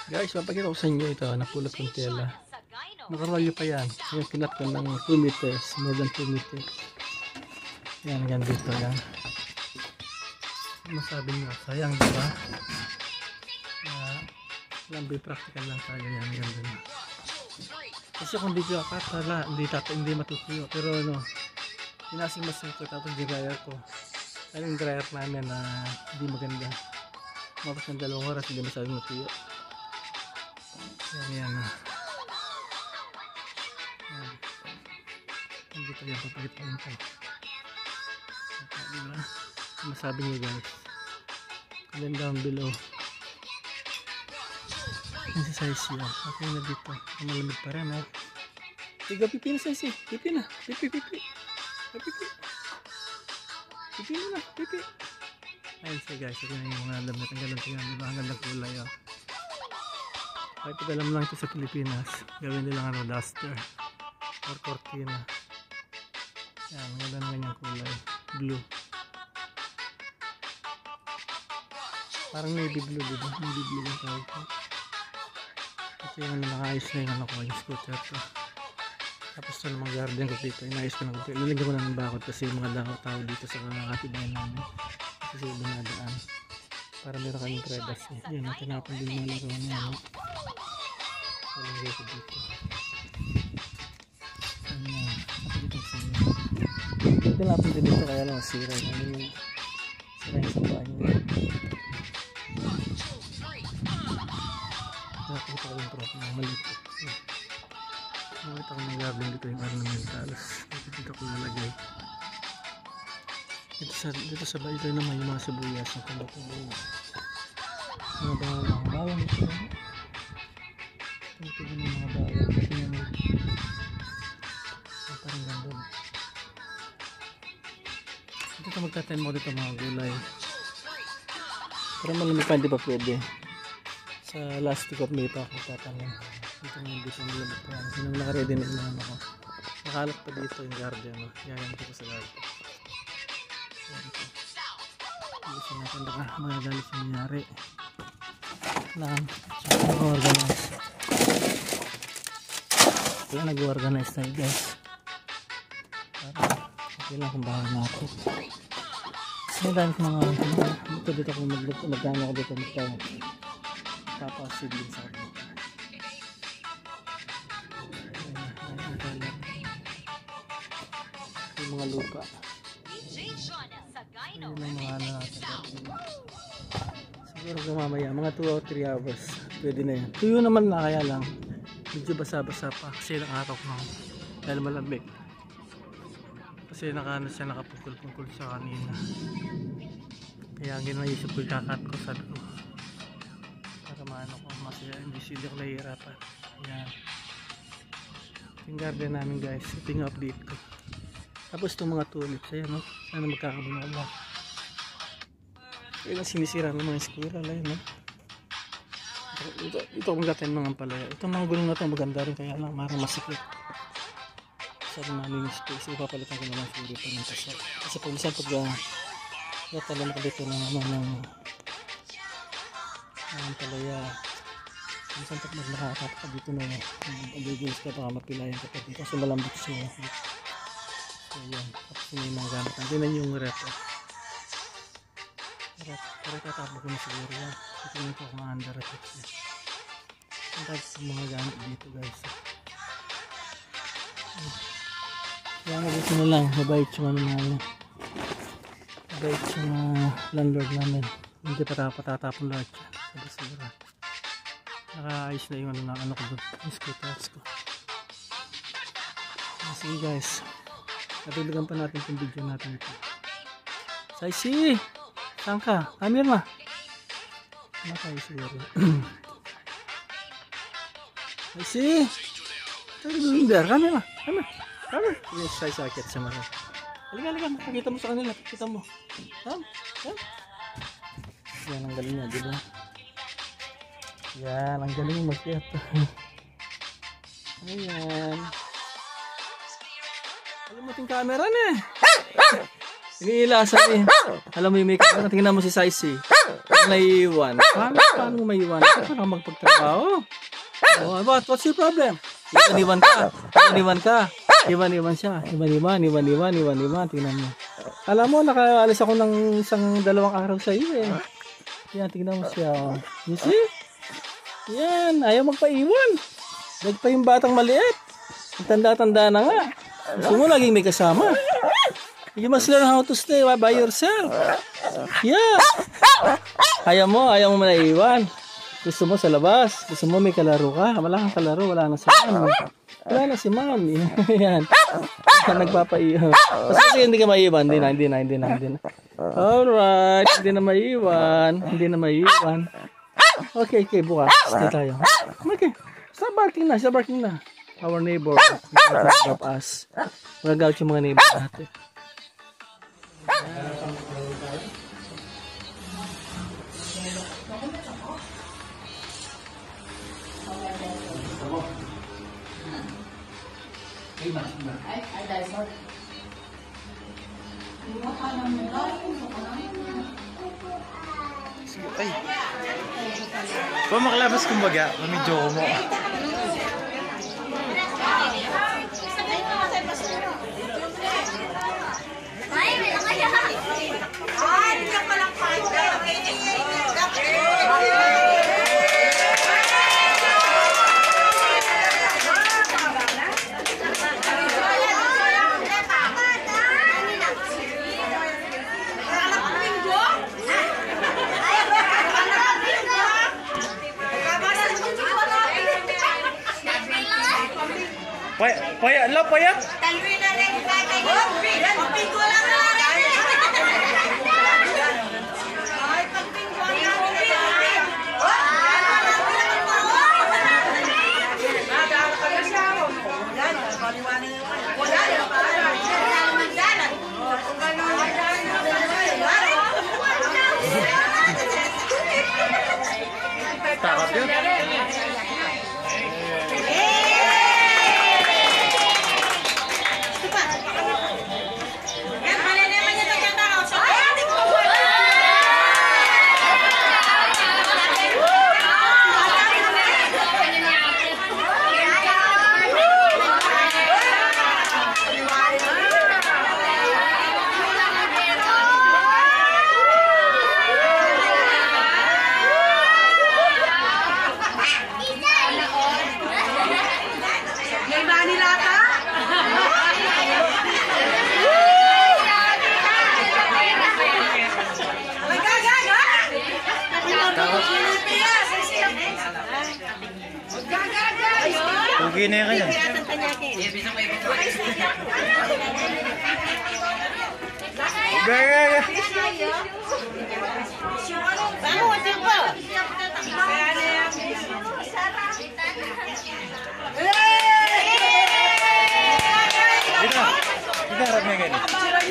Guys, mapakita ko sa inyo ito. Napulot kong tela. Nakarolyo pa yan. Yung kinat ko ng 2 meters. More than 2 meters. Yan, yan dito. Yan. Masabi nyo, sayang diba? Lambi practical lang tayo. Yan, yan din. Kasi kung video akatala, hindi matutuyo. Pero ano, pinasing-masing ko tapos dryer ko. Ano yung dryer namin na hindi maganda. Mapos ng 2 oras, hindi masyadong matuyo. Yan, yan. Yan. Dito yan, papagitahin ko. Diba? Masabi nyo guys. Comment down below. Yung sa size yan. Okay na dito. Malamig pa rin, Tiga pipi na size, pipi na. Pipi. Pipi na, pipi. Ayun siya guys. Ito na yung mga damit. Ang ganda yan. Diba? Ang gandang kulay, Kahit pag-alam lang ito sa Pilipinas, gawin nilang duster or cortina. Yan, ang ganda ng ganyang kulay. Blue. Parang navy blue, diba? Navy blue yung tawag ko. Kasi yung nakaayos na yung yung scooter ko. Tapos ito namang garden ko dito. Inayos ko na ko. Lalagyan ko na ng bakod kasi yung mga tao dito sa katibayan namin. Kasi sa binadaan. Para meron kaming privacy. Yan, tinapon din yung mga laro niya. Lalagay ko dito. Ayan. Napagitang sa inyo. Tinapon din dito kaya lang sira. Sira yung sabaan niya. Nakakita ko yung tropa ng maliit. Nakakita ko ng garden dito yung ornamentals. Dito ko lalagay. Dito sa bahay ito naman yung mga sibuyas na kumukulo. Mga bawang ito. Ito din yung mga bawang. Ito yung parang ganda. Dito magtatanim mo dito mga gulay. Pero malamig pa hindi pa pwede. Sa last week of May pa ako tatanim. Dito nga dito ang lamig pa. Sinang nakaready na yung ako. Nakalat pa dito yung garden. Yayan ko sa garden. Gusto natin baka magagalit sa nangyari. Lang. So, nag-organize. Kaya nag-organize tayo guys. Para okay lang kung bahay na ako. Kasi dahil ko mga dito kung magkano ako dito papasigin sa akin. Yung mga lupa. Yun ang mga natin. Siguro mamaya mga 2 or 3 hours pwede na yan. Tuyo naman na kaya lang medyo basa-basa pa kasi ng araw ko dahil malamig. Kasi siya nakapungkol-pungkol sa kanina. Kaya ang ginaisip ko ikakat ko sa loob. Para maano ko masaya hindi sila ko nahihirapan. Ayan. Yung garden namin guys. Ito yung update ko. Tapos itong mga tulips. Ayan sana magkakabunala. Kaya sinisira ng mga squirrel. Ayan ito akong gatin mga palaya. Itong mga gulong na ito maganda rin kaya lang marang masikip. Sa namin yung space. Ipapalitan ko naman siguro ito ng paso. Kasi pag minsan pag talam ko dito ng palaya. Minsan pag nakakatap ka dito na abubulis ka baka mapilayan ka pa dito kasi malambot siya. So yan. Tapos may mga gamit. Tingnan yung rep. Para tatapos ko na siguro yan. Tingnan ko kung under rep siya. Ang tapos mga gamit dito guys. Kaya nga dito na lang. Mabait yung namin. Mabait yung landlord namin. Hindi patatapon lahat siya. Sabi-sigura. Nakaayos na yung ano ko doon. Yung scooters ko. Sige guys. Natulugan pa natin yung video natin ito. Saisi! Saan ka? Amir ma! Nakay siguro. Saisi! Sabi doon der. Kami ma! Kami! Yung sakit sa mga. Halika. Pakita mo sa kanila. Pakita mo. Ham? Yan ang galing niya. Diba? Yan ang galing mag-kit. Ayan. Alam mo ting camera na eh. Iniilasan eh. Alam mo yung may camera, tingnan mo si Saisi. Naiiwan. Paano mo maiiwan? Paano magpagtrabaho? Oh, what's your problem? Iwan ka. Iwan siya. Iwan. Tingnan mo. Alam mo, nakaalis ako ng 1-2 araw sa iyo eh. Yan, tingnan mo siya. You see? Yan, ayaw magpaiwan. Dahil pa yung batang maliit. Tanda-tanda na nga. Gusto mo laging may kasama. You must learn how to stay by yourself. Yeah. Ayaw mo naiiwan. Gusto mo sa labas. Gusto mo may kalaro ka. Wala kang kalaro. Wala na si ma'am. Wala na si ma'am. Yan. Nagpapaiwan. Kasi hindi ka maiiwan. Hindi na. Alright. Hindi na maiiwan. Okay. Bukas. Stay tayo. Okay. Stop barking na. Our neighbor. Drop us. Magagamit yung mga neighbor natin. Ay. Kung makalabas kumbaga, mamidyo ko mo. Payat. Talwi na rin kayo. Pagpingo lang na. Ay, pagpingo lang. Takap yun. Okay na yan kanya. Gaga. Bangun juga. Dito. Kita harap niya gani.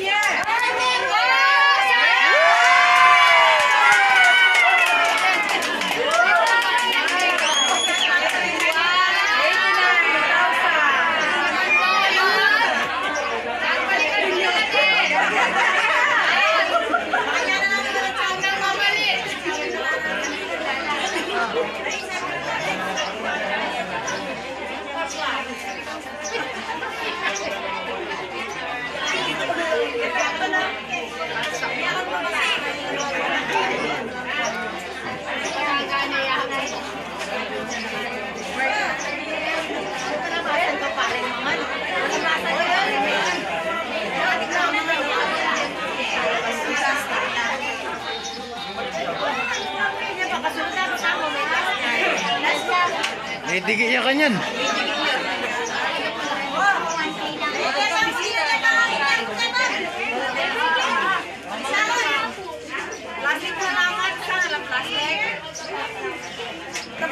May digi niya kanyan. Plastik na naman sa plastik. Sa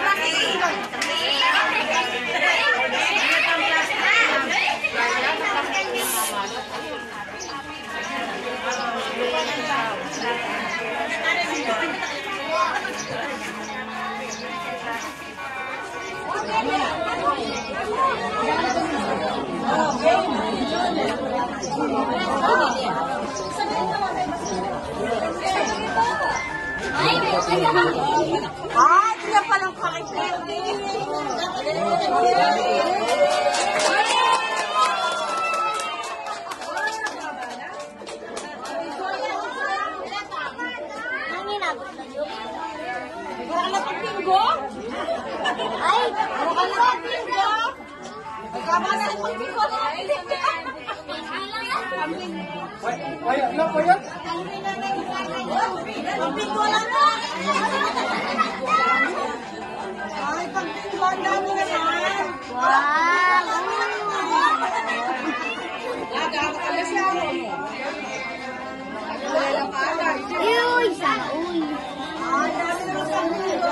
plastik. Ah, sila palang karakter. Wala na pang pinggo? Ay, wala na pang pinggo? Magkama na lang pang pinggo. Waya na, waya. Pang pinggo lang na. Ay, pang pinggo. Ang dami na yan. Wow. Nagkakakas ka siya. Wala lang ka agad. Uy, sana, uy. Ay, dami na lang pang pinggo.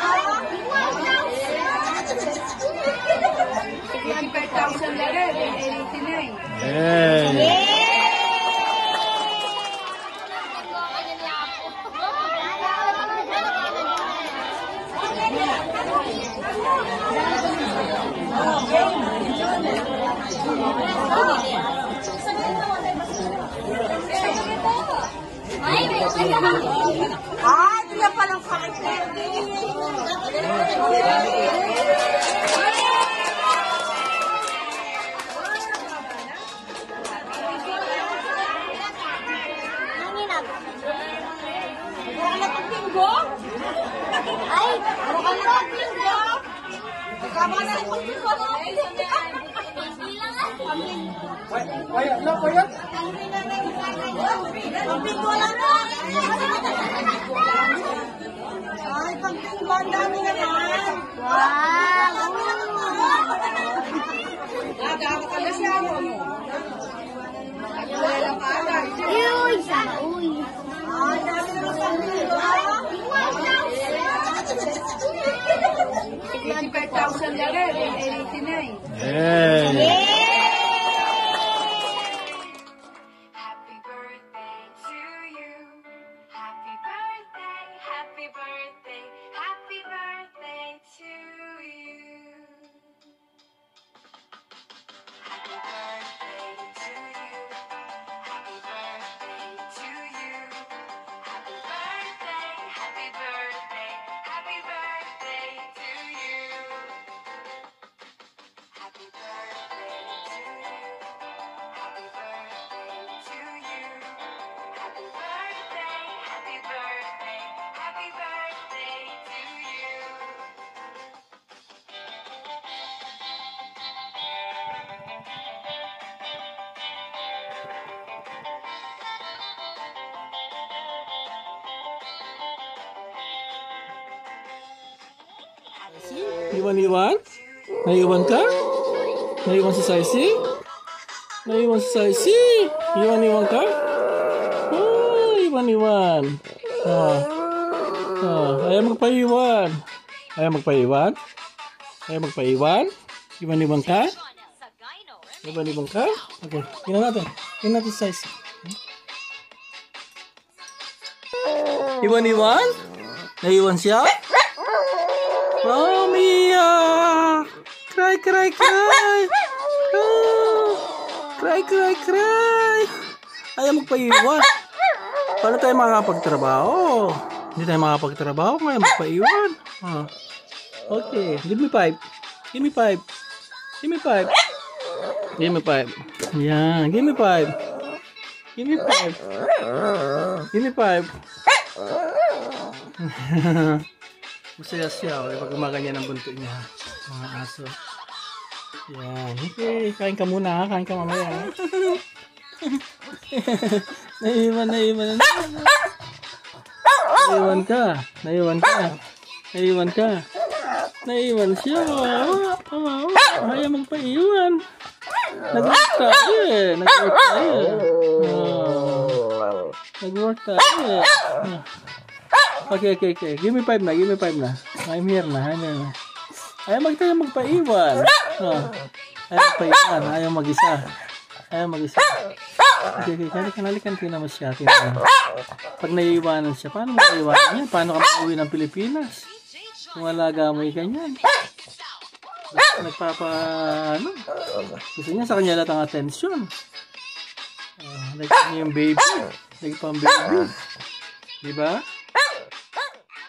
85,000 na rin. 89. Hey. Ah, sila palang karakter. Wala na pang pinggo? Ay, wala na pang pinggo? Magkama na lang pang pinggo. Waya na, waya. Pang pinggo lang na. Ay, pang pinggo. Ang dami na yan. Wow. Nagkakakas ka siya. Wala lang ka agad. Uy, sana, uy. Ay, dami na lang pang pinggo. 85,000 na rin. 89. Hey. Happy birthday to you. Happy birthday, happy birthday, happy birthday to you. Happy birthday to you. Happy birthday to you. Happy birthday, happy birthday, happy birthday to you. Happy birthday to you. Happy birthday to you. Happy birthday, happy birthday, happy birthday to you. Iwan-iwan? Naiwan ka? Naiwan si Saisi? Naiwan si Saisi? Iwan-iwan ka? Oh, iwan-iwan. Ayaw magpaiwan. Ayaw magpaiwan? Ayaw magpaiwan? Iwan-iwan ka? Iwan-iwan ka? Okay, tingnan natin. Tingnan natin si Saisi. Iwan-iwan? Naiwan siya? Oh, Mia! Cry, cry, cry! Oh, cry, cry, cry! Ayaw magpaiwan. Paano tayo makakapagtrabaho? Hindi tayo makakapagtrabaho kung ayaw magpaiwan. Okay, give me 5. Give me 5. Give me 5. Give me 5. Yan, give me 5. Give me 5. Give me 5. Masaya siya pag gumaganyan ang buntot niya, mga aso. Yan. Okay, kain ka muna ha. Kain ka mamaya ha. Naiwan ka. Naiwan siya. Ayaw magpaiwan. Nag-work tayo eh. Nag-work tayo eh. Okay. Give me 5 na. I'm here na. Ayaw magpaiwan. Ayaw mag-isa. Okay. Kalikan mo siya. Pag naiiwanan siya, paano maiiwanan niya? Paano ka mauwi ng Pilipinas? Kung alaga mo yung ganyan. Gusto niya sa kanya lahat ang atensyon. Like niya yung baby. Like pang baby. Diba?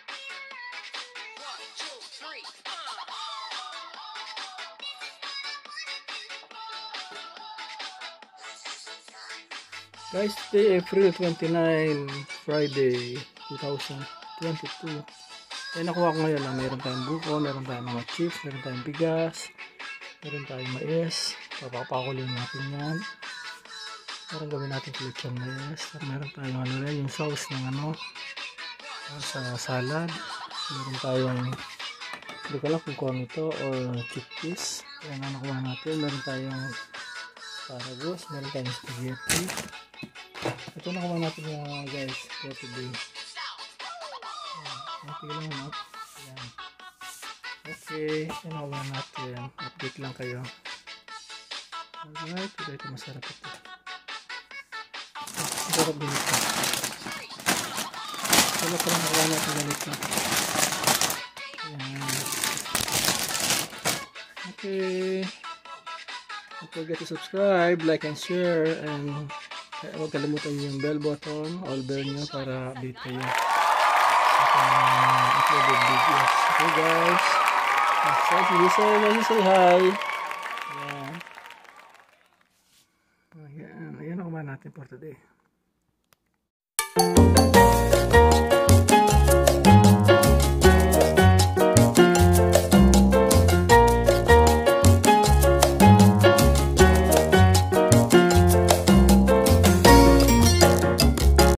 Guys, today April 29, Friday 2022. Ay nakuha ko ngayon lang. Meron tayong buko, meron tayong mga chips, meron tayong bigas, meron tayong mais. Papakulin natin yan. Meron gawin natin lechon mais. Meron tayong ano rin, yung sauce ng ano sa salad. Meron tayong hindi ko lang kung kuha ito or chickpeas. Yan ang nakuha natin. Meron tayong asparagus, meron tayong spaghetti. Ito nakuha natin yung guys for today. Okay lang, no? Ayan. Okay, ito nakuha natin. Update lang kayo. Alright, ito masarap ito. Masarap din ito. Wala pa lang nakuha natin ganito. Ayan. Okay. Don't forget to subscribe, like, and share, and huwag kalimutan yung bell button, all bell nyo para update kayo sa uploaded videos. Okay guys, say hi. Ayan. Ayan ang natin for today.